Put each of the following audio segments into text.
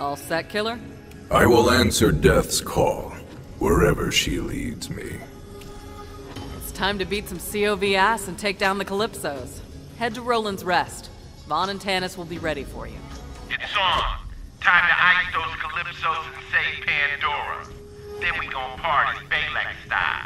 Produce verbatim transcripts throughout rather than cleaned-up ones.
All set, killer? I will answer Death's call, wherever she leads me. It's time to beat some C O V ass and take down the Calypsos. Head to Roland's Rest. Vaughn and Tannis will be ready for you. It's on. Time to ice those Calypsos and save Pandora. Then we gon' party Balak style.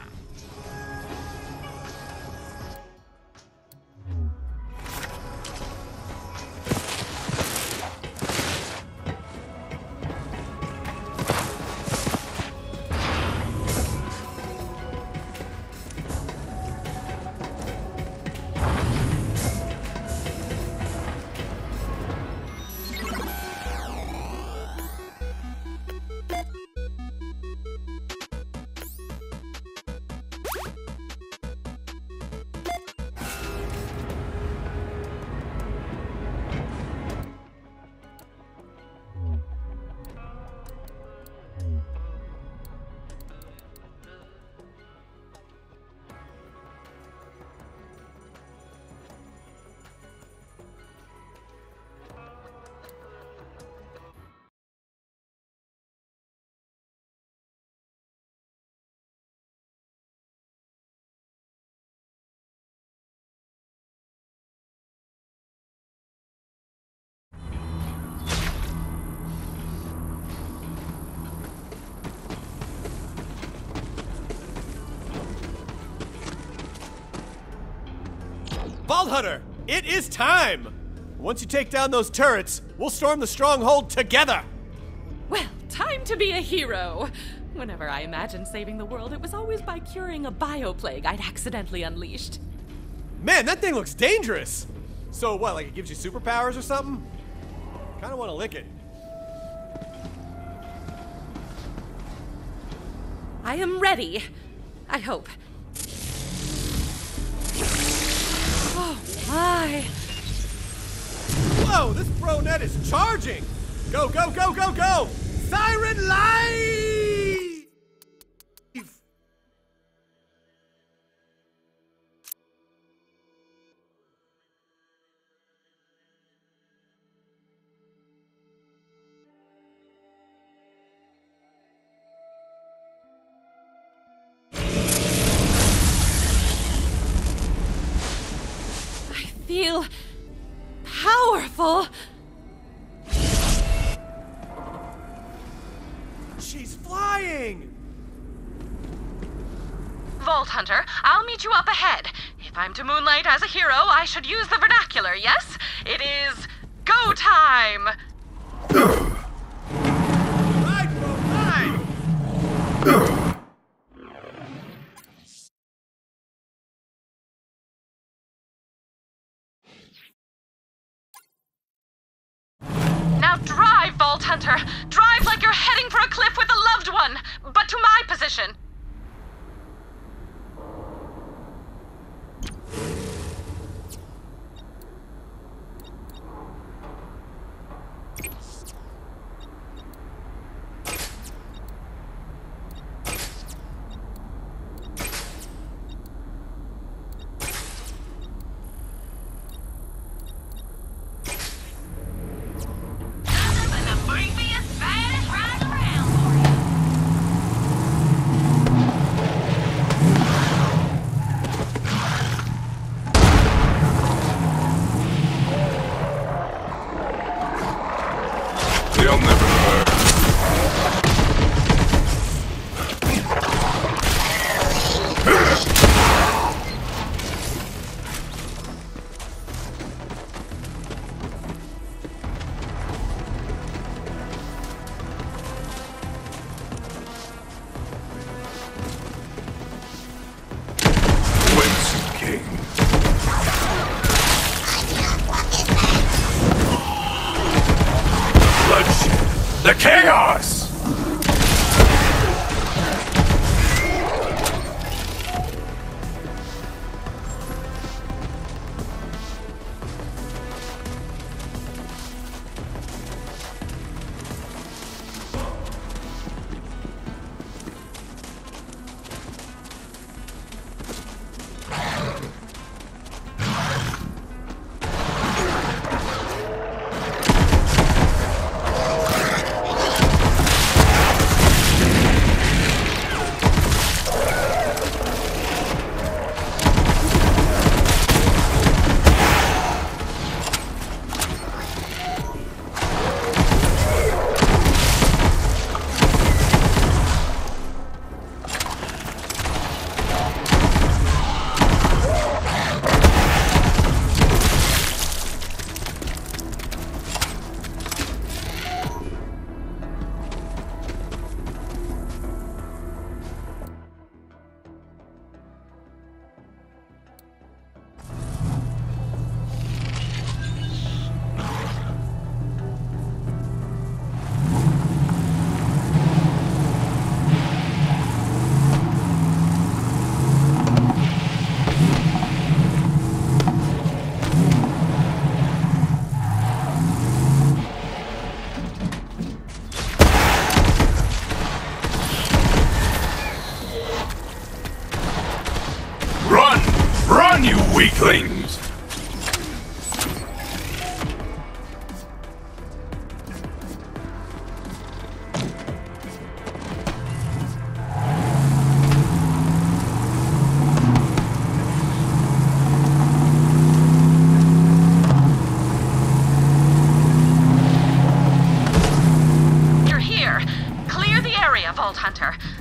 Vault Hunter, it is time! Once you take down those turrets, we'll storm the stronghold together! Well, time to be a hero! Whenever I imagined saving the world, it was always by curing a bioplague I'd accidentally unleashed. Man, that thing looks dangerous! So what, like it gives you superpowers or something? Kinda wanna lick it. I am ready. I hope. Oh my! Whoa, this Bronet is charging! Go, go, go, go, go! Siren Life! I feel powerful. She's flying! Vault Hunter, I'll meet you up ahead. If I'm to moonlight as a hero, I should use the vernacular, yes? It is go time! Ride, bro, ride! Now drive, Vault Hunter! Drive like you're heading for a cliff with a loved one! But to my position! They'll never learn. Whence it came. Bloodshed. The chaos!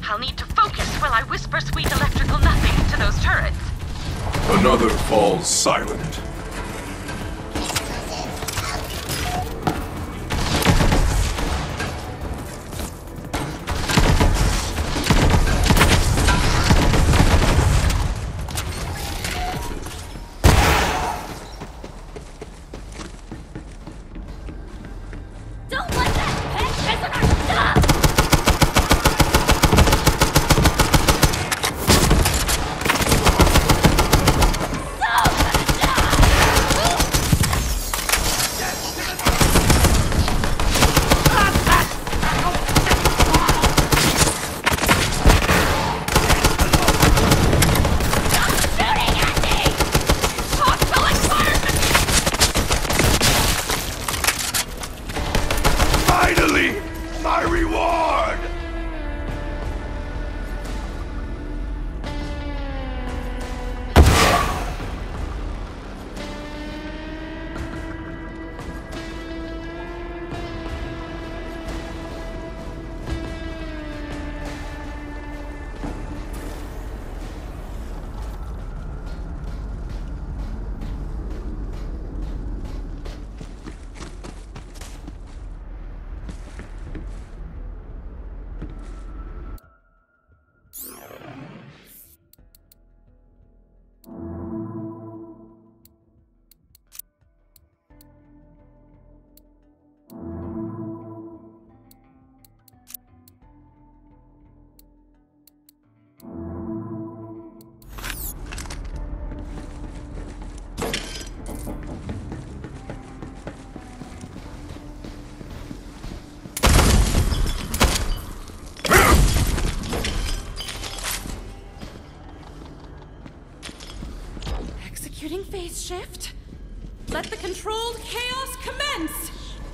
I'll need to focus while I whisper sweet electrical nothings to those turrets. Another falls silent. Don't let that pet mess with our stuff! Finally, my reward! Executing phase shift. Let the controlled chaos commence!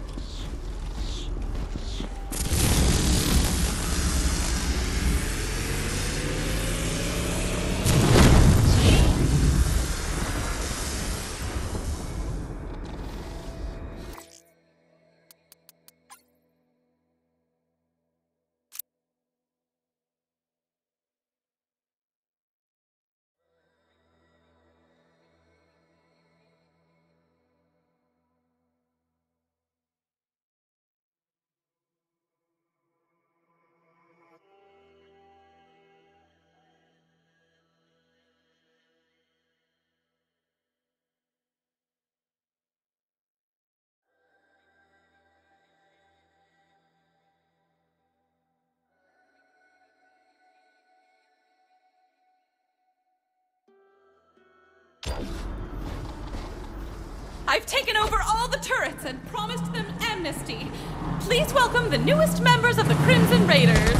I've taken over all the turrets and promised them amnesty. Please welcome the newest members of the Crimson Raiders.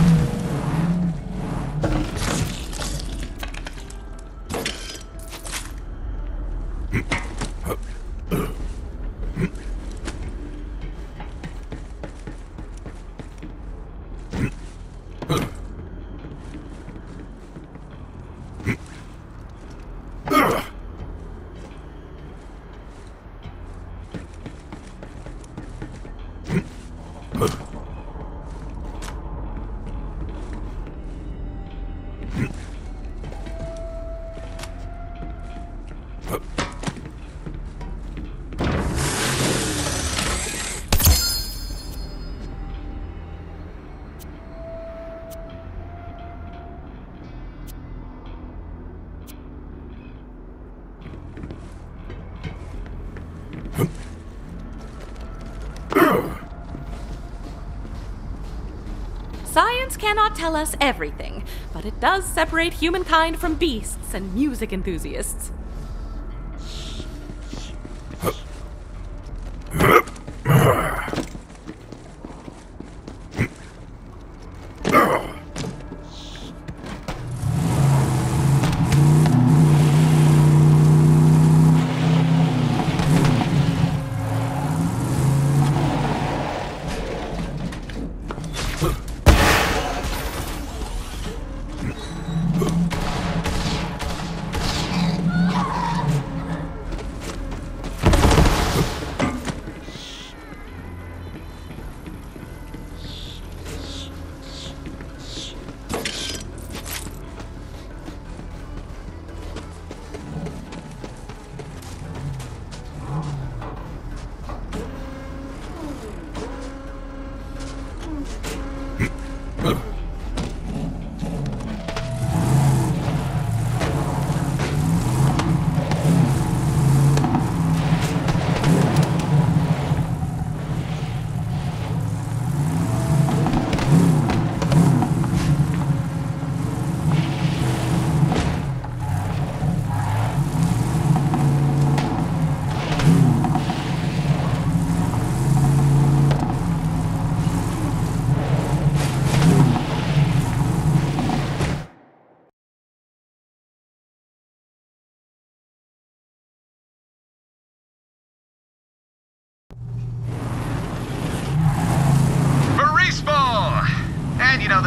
Science cannot tell us everything, but it does separate humankind from beasts and music enthusiasts.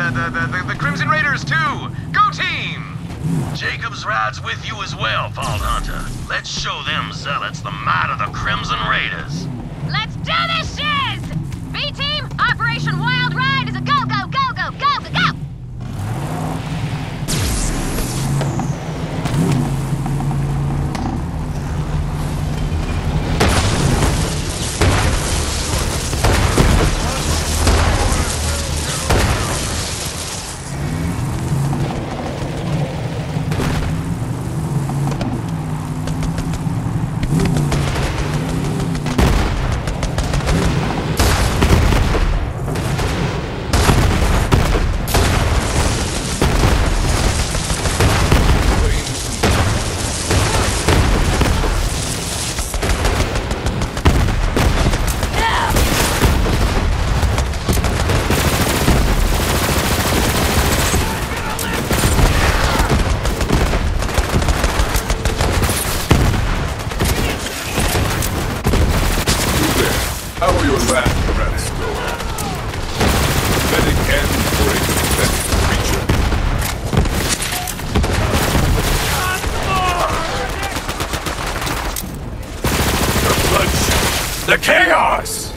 the, the, the, the, the Crimson Raiders too! Go team! Jacobs rides with you as well, Vault Hunter. Let's show them zealots the might of the Crimson Raiders. Let's do this shiz! B-Team, Operation Wild Ride is a go, go, go, go, go, go, go! How are your last breaths going? Pathetic end for a pathetic creature. The bloodshed! The chaos!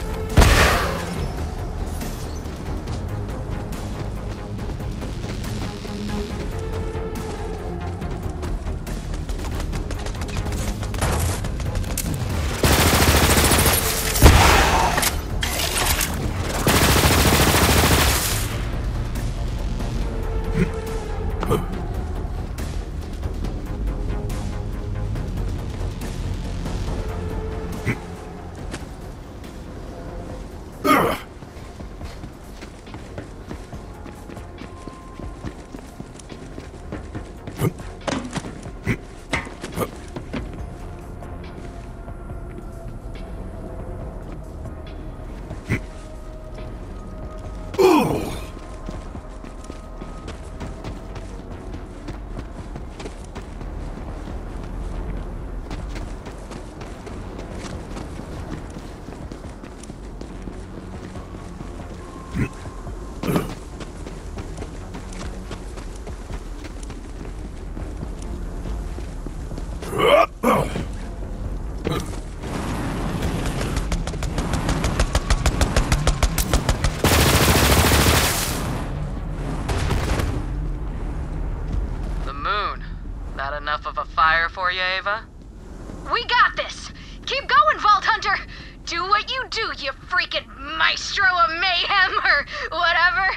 That enough of a fire for you, Ava? We got this! Keep going, Vault Hunter! Do what you do, you freaking maestro of mayhem, or whatever!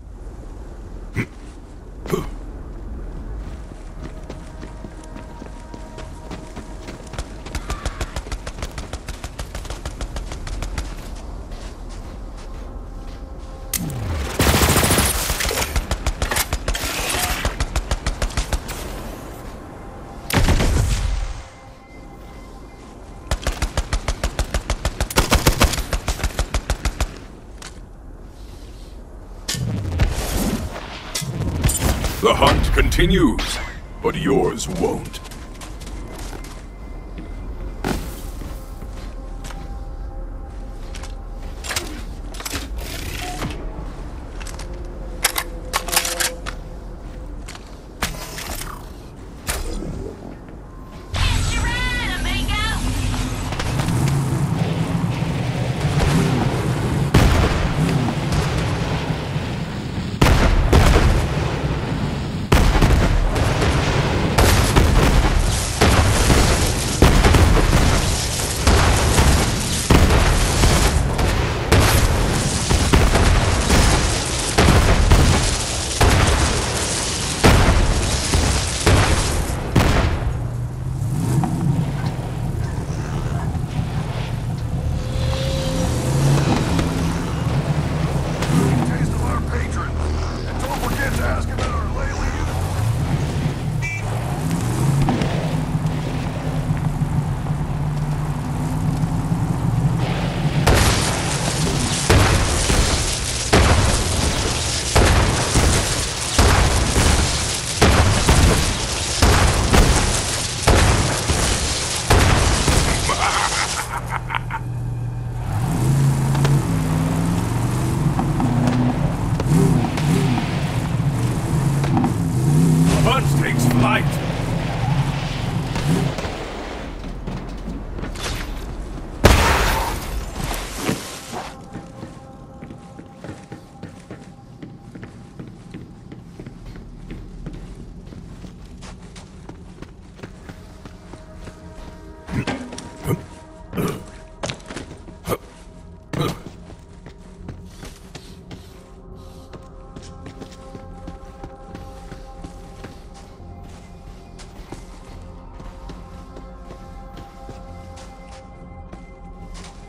The hunt continues, but yours won't.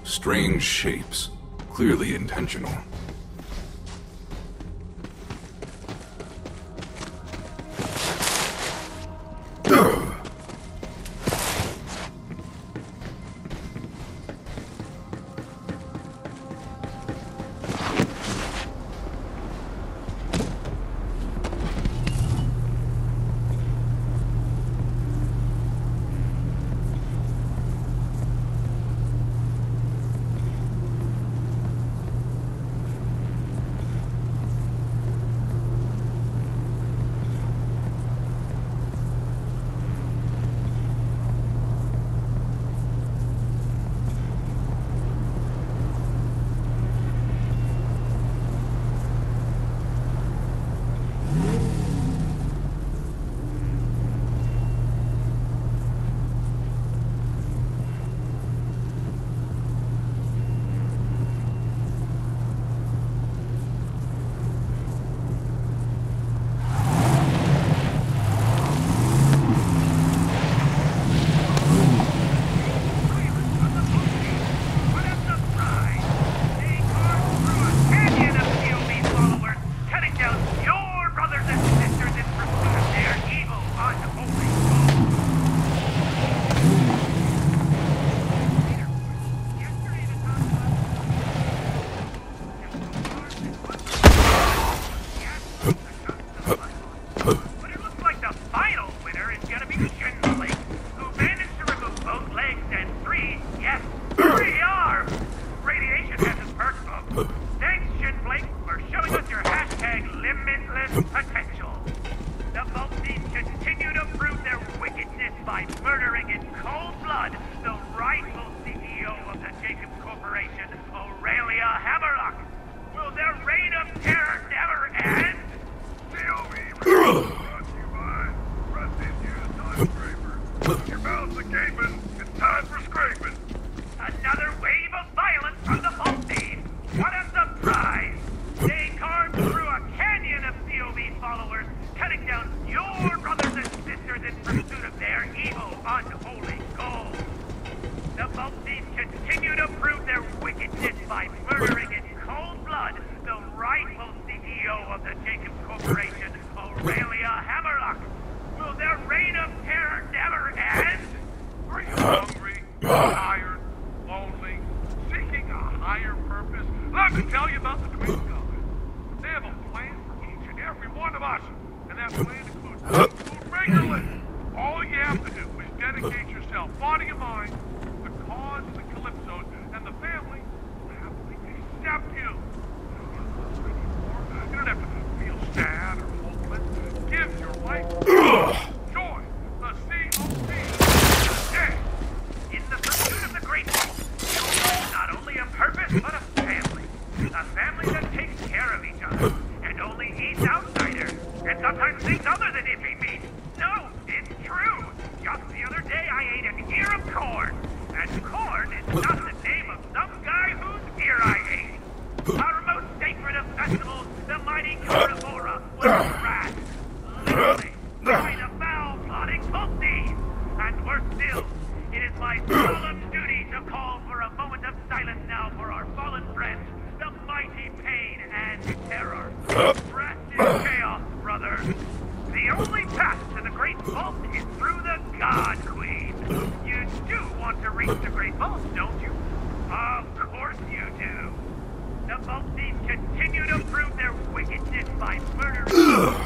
Strange shapes. Clearly intentional. The Vault Thieves continue to prove their wickedness by murdering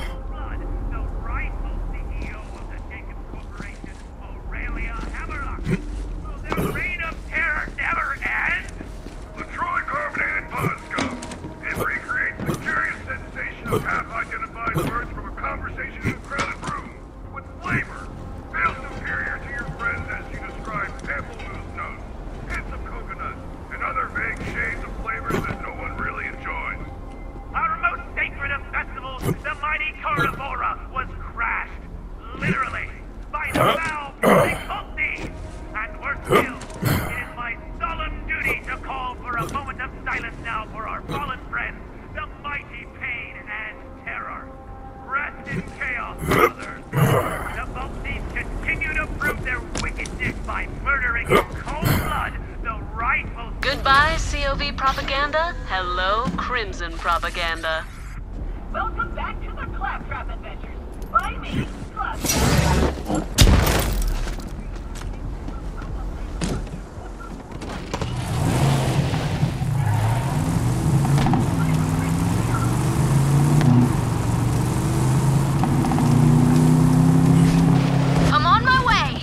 C O V propaganda? Hello, Crimson propaganda. Welcome back to the Claptrap Adventures. By me, Claptrap. I'm on my way.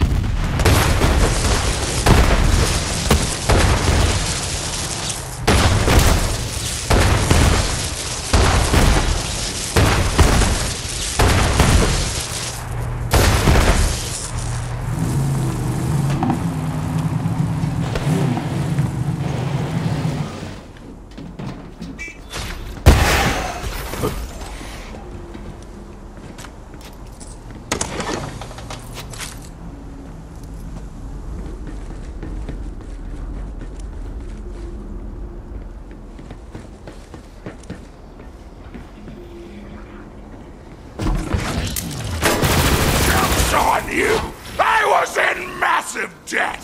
On you! I was in massive debt!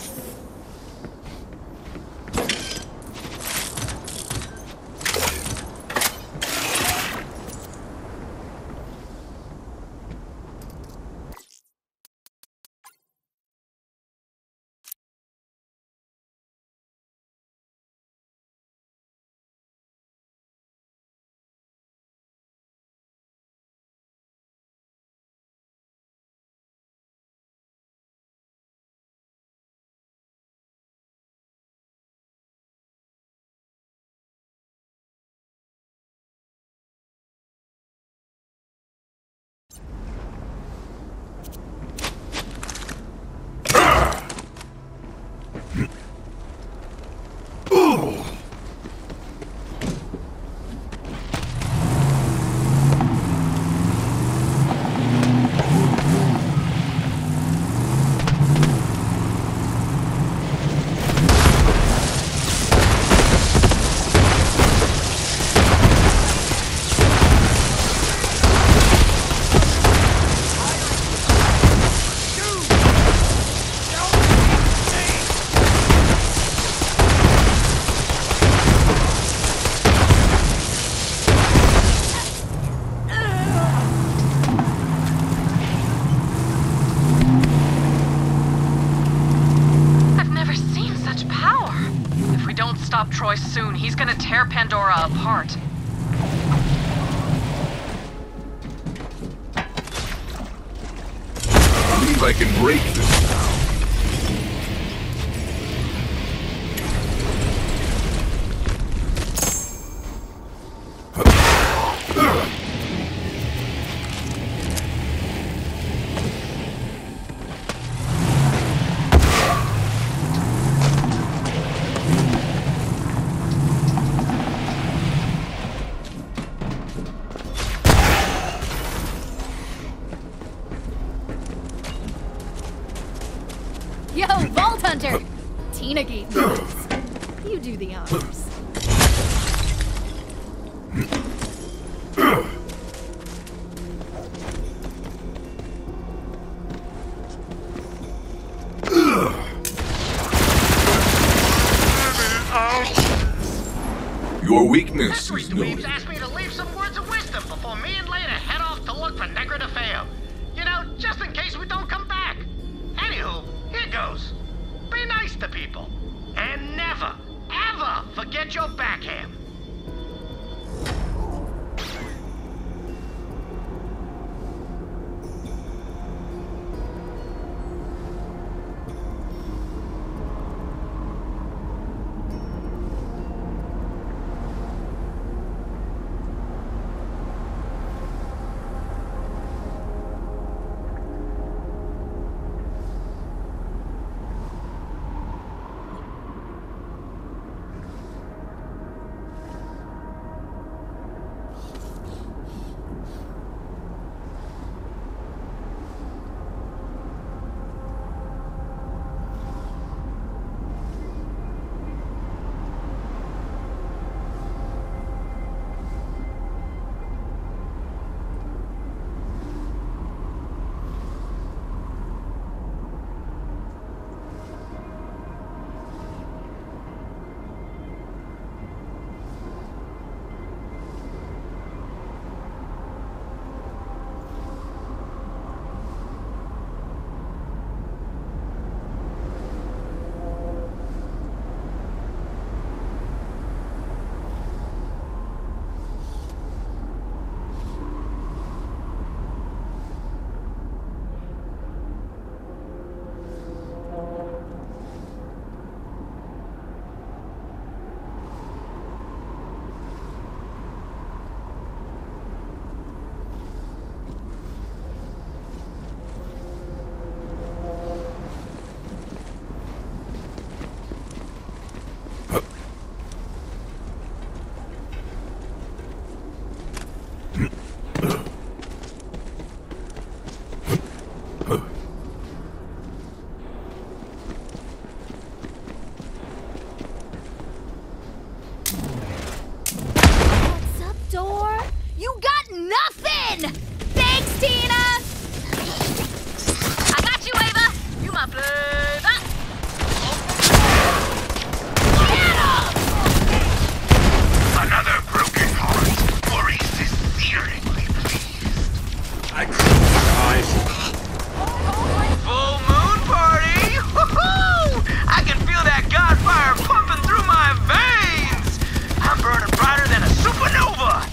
Stop Troy soon. He's gonna tear Pandora apart. I believe I can break this now. Yo, Vault Hunter! Tina gave me this. You do the honors. Your weakness History is dweebs noted. asked me to leave some words of wisdom before me and Lena head off to look for Negra DeFeo. You know, just in case we don't come back. Anywho, here goes. Be nice to people. And never, ever forget your backhand. Thanks, Tina! I got you, Ava! You my flavor! Get him! Another broken heart, or is sincerely pleased? I close my eyes. Full moon party! Woohoo! I can feel that godfire pumping through my veins! I'm burning brighter than a supernova!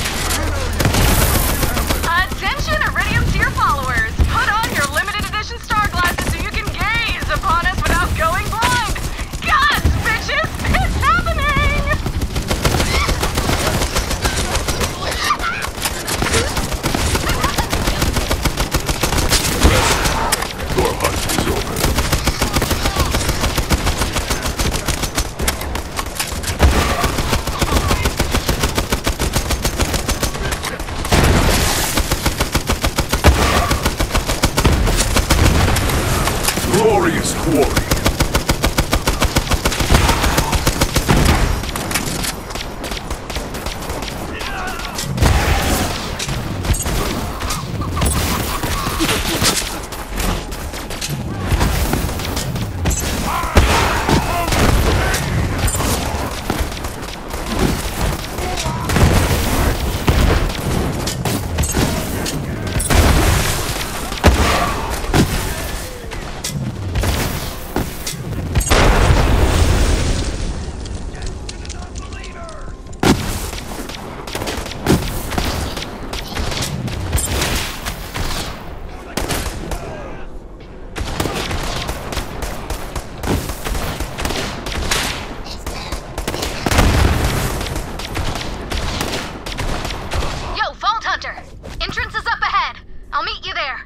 Attention, Iridium tier followers! Put on your limited edition star glasses so you can gaze upon us without going blind! Gods, bitches! It's happening! Your hunt is over. Glorious quarry. Yo, Vault Hunter! Entrance is up ahead. I'll meet you there.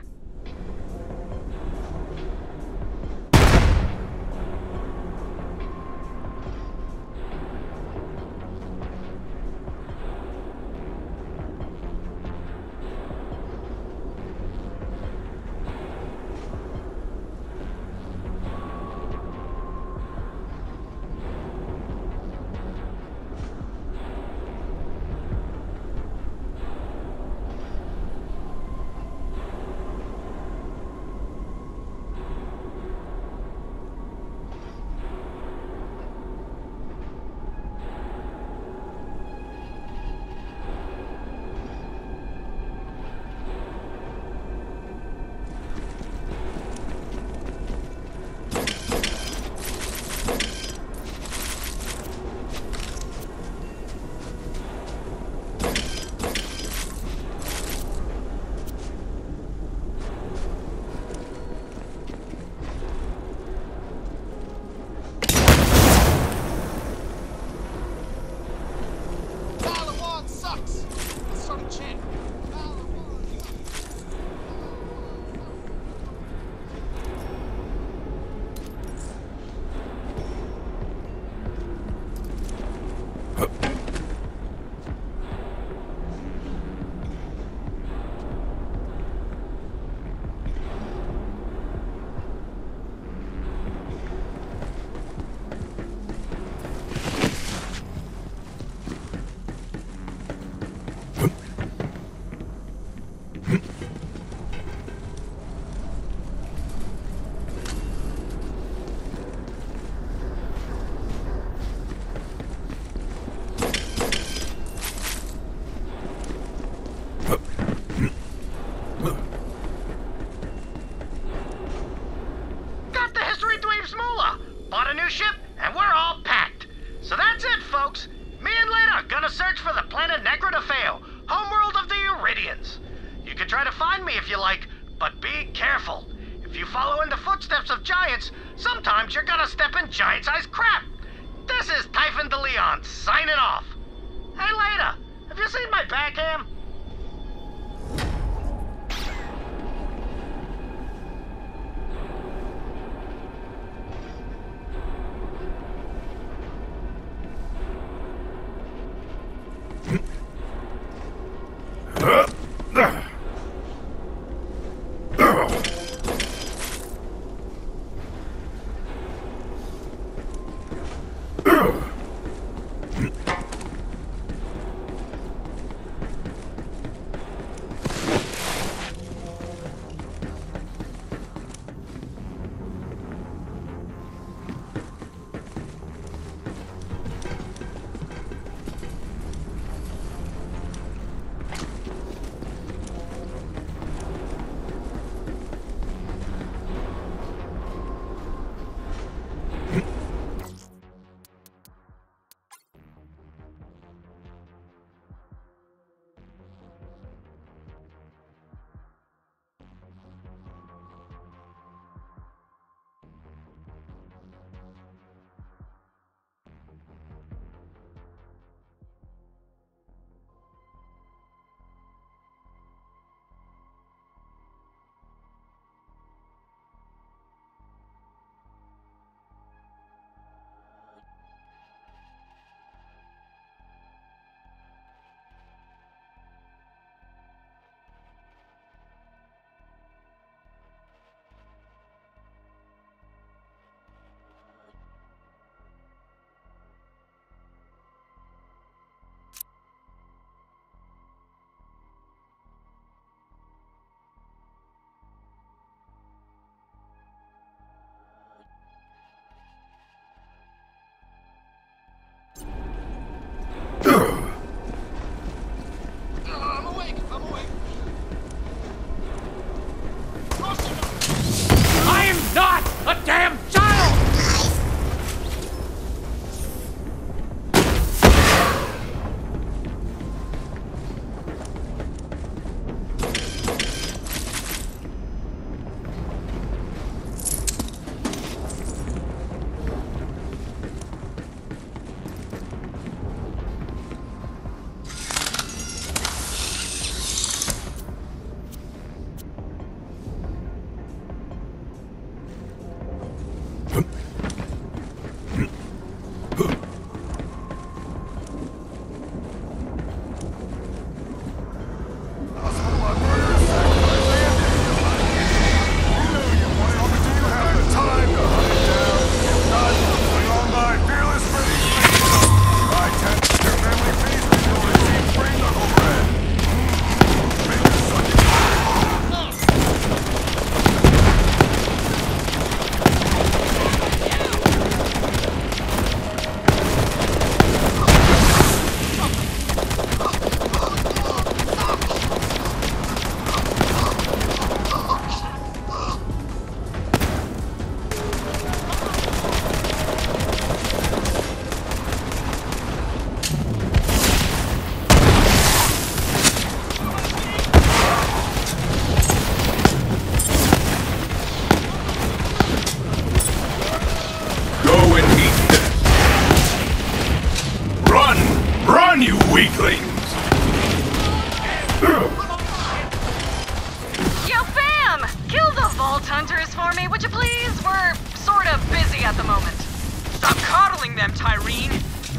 find me if you like, but be careful. If you follow in the footsteps of giants, sometimes you're gonna step in giant-sized crap. This is Typhon de Leon, signing off. Hey, Leda, have you seen my backhand?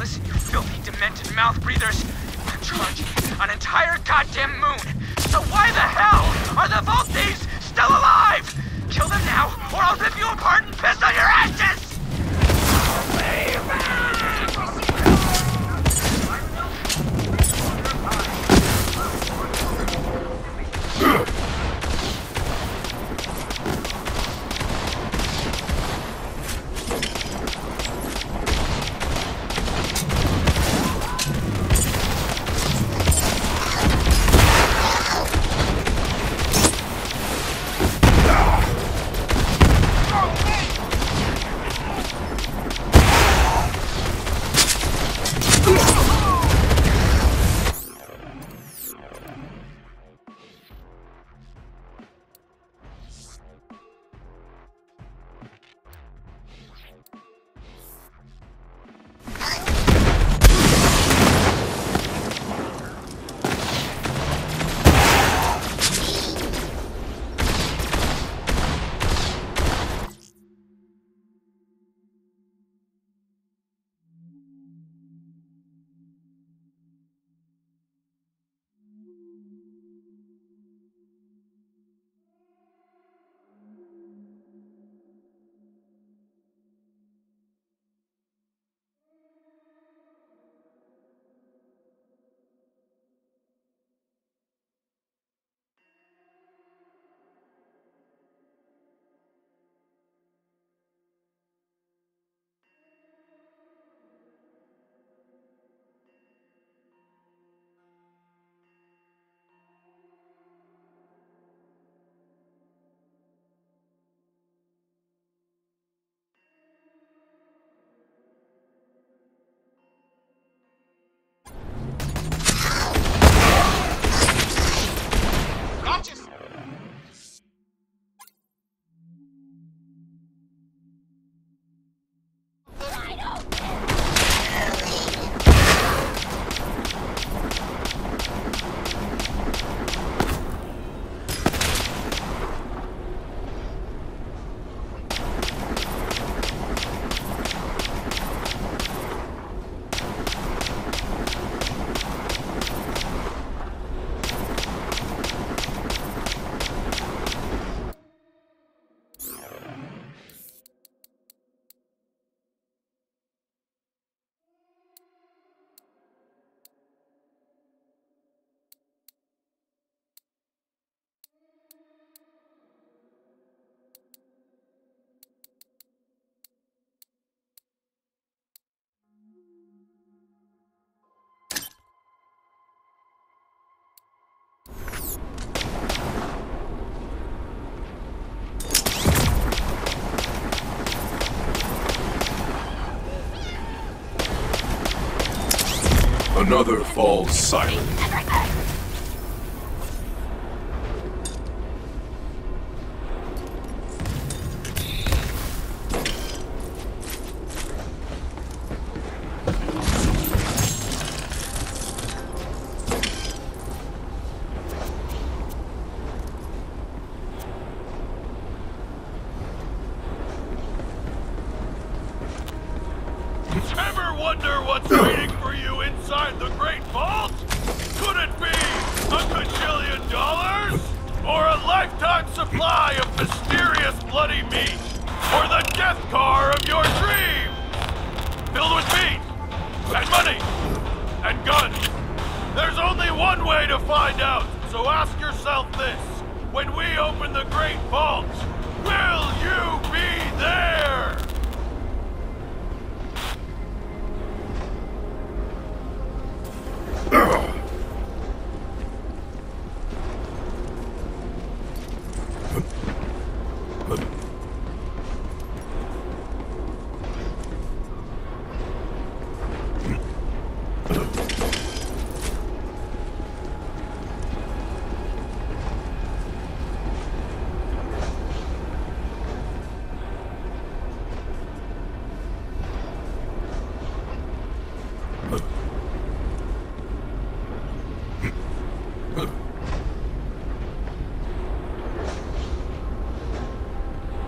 Listen, you filthy, demented mouth breathers. I'm charging an entire goddamn moon. So why the hell are the Vault Thieves still alive? Kill them now, or I'll rip you apart and piss on your ashes! Another falls silent. Ever wonder what's waiting for you inside the Great Vault? Could it be a gajillion dollars? Or a lifetime supply of mysterious bloody meat? Or the death car of your dreams? Filled with meat, and money, and guns. There's only one way to find out, so ask yourself this. When we open the Great Vault, will you be there?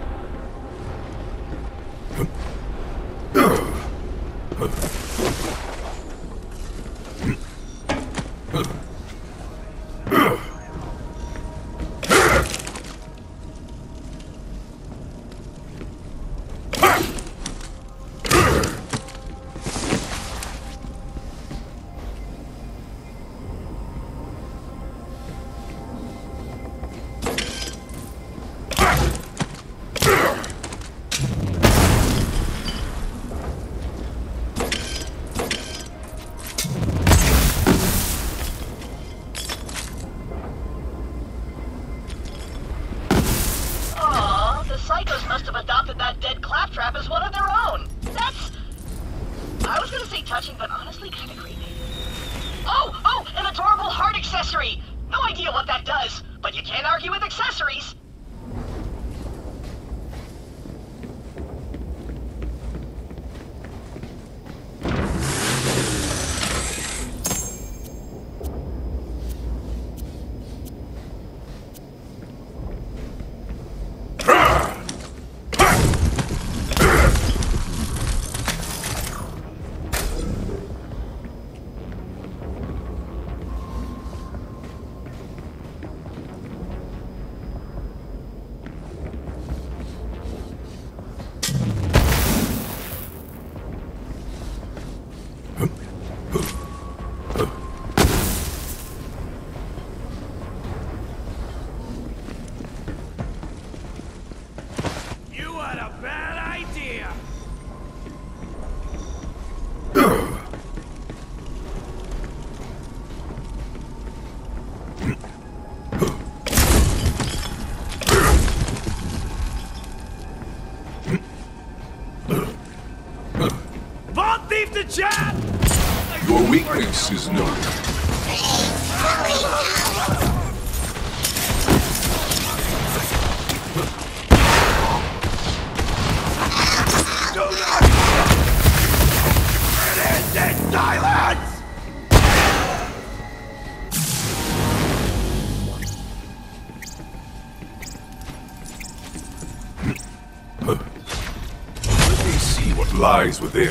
Huh. touching, but honestly kind of creepy. Oh, oh, an adorable heart accessory! No idea what that does, but you can't argue with accessories. Your weakness is known. Let me see what lies within.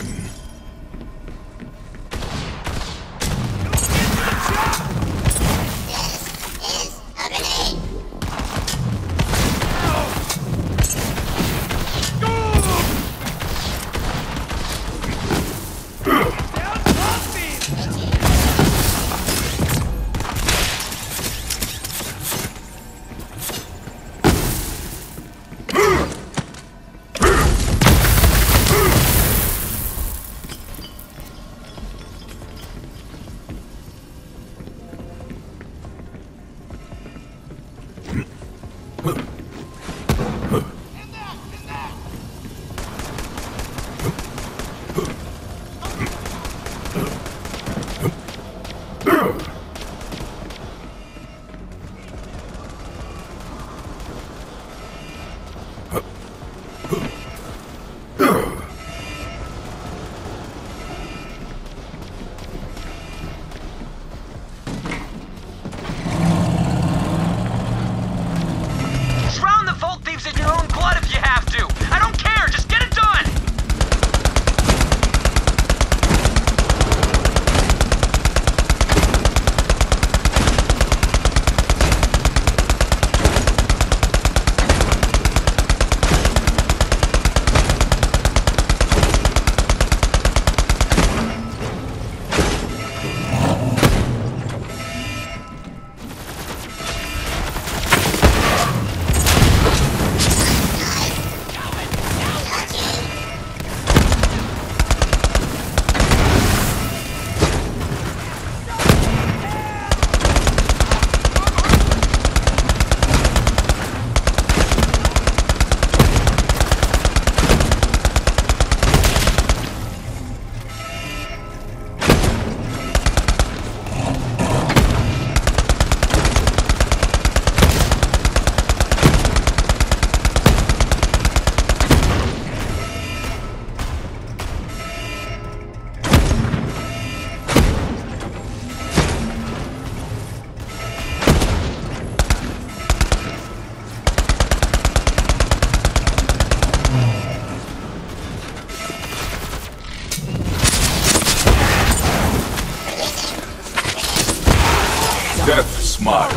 Death smile.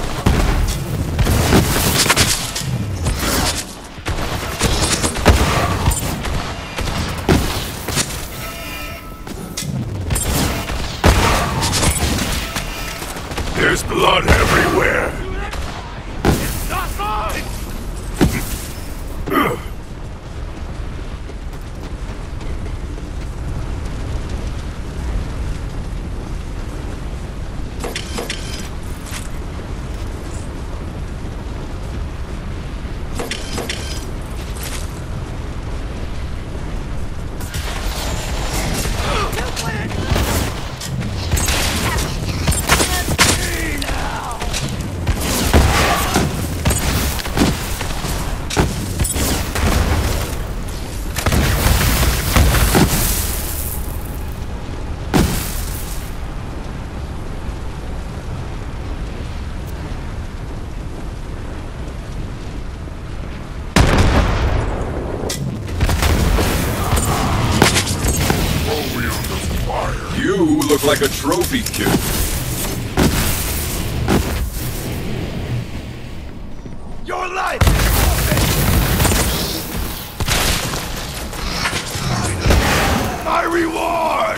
There's blood everywhere. It's not mine! look like a trophy kid. Your life! My reward!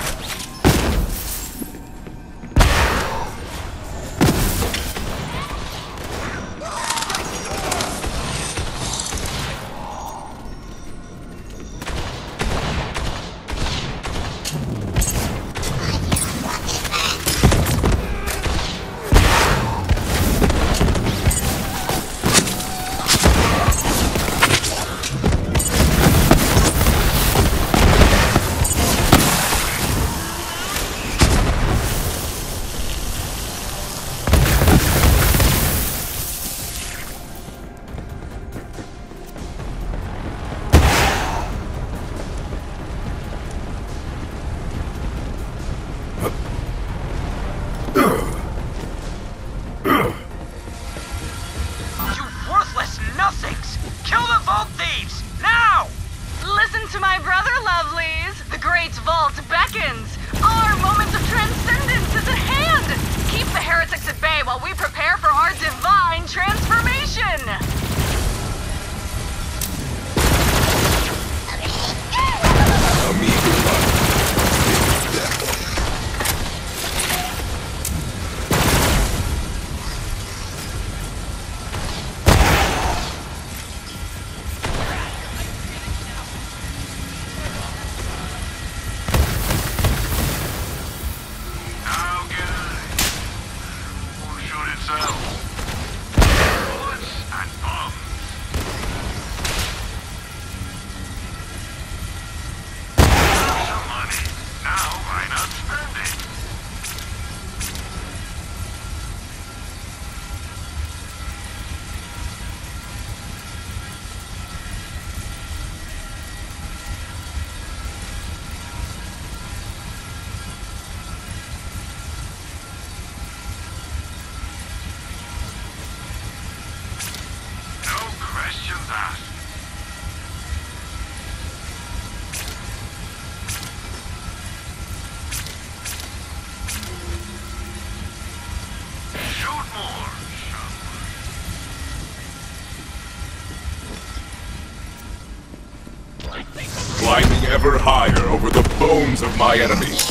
Climbing ever higher over the bones of my enemies.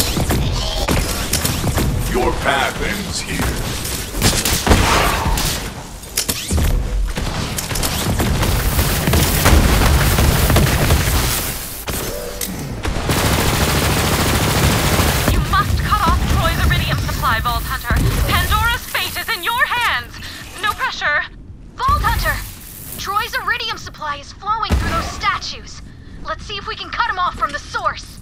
Your path ends here. You must cut off Troy's iridium supply, Vault Hunter. Pandora's fate is in your hands. No pressure. Vault Hunter! Troy's iridium supply is flowing through those statues. Let's see if we can cut him off from the source.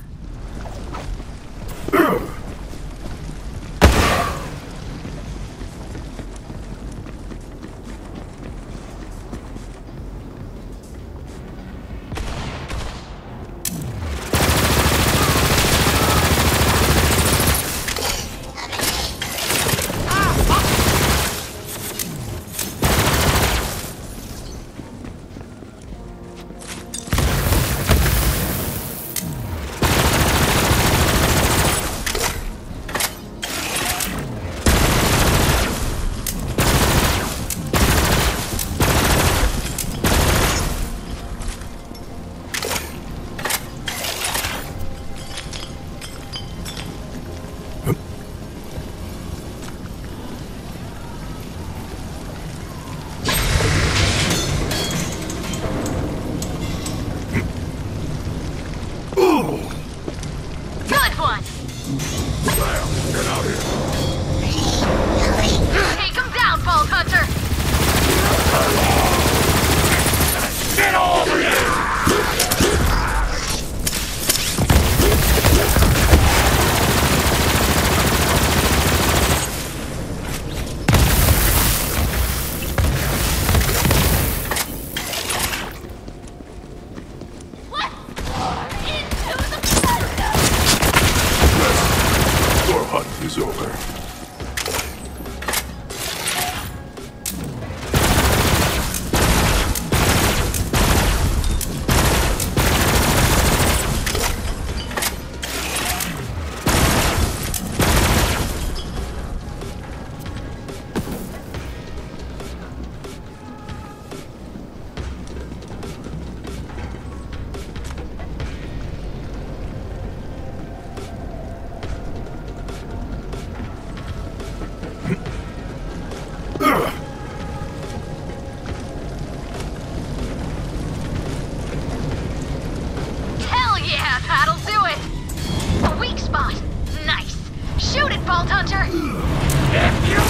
Vault Hunter? If you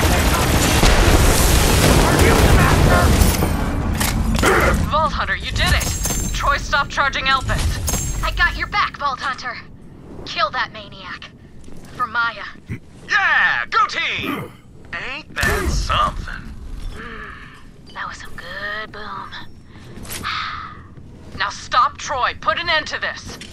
are you the master? Vault Hunter, you did it! Troy stopped charging Elpis. I got your back, Vault Hunter. Kill that maniac. For Maya. Yeah, go team! Ain't that something? That was some good boom. Now stop Troy. Put an end to this.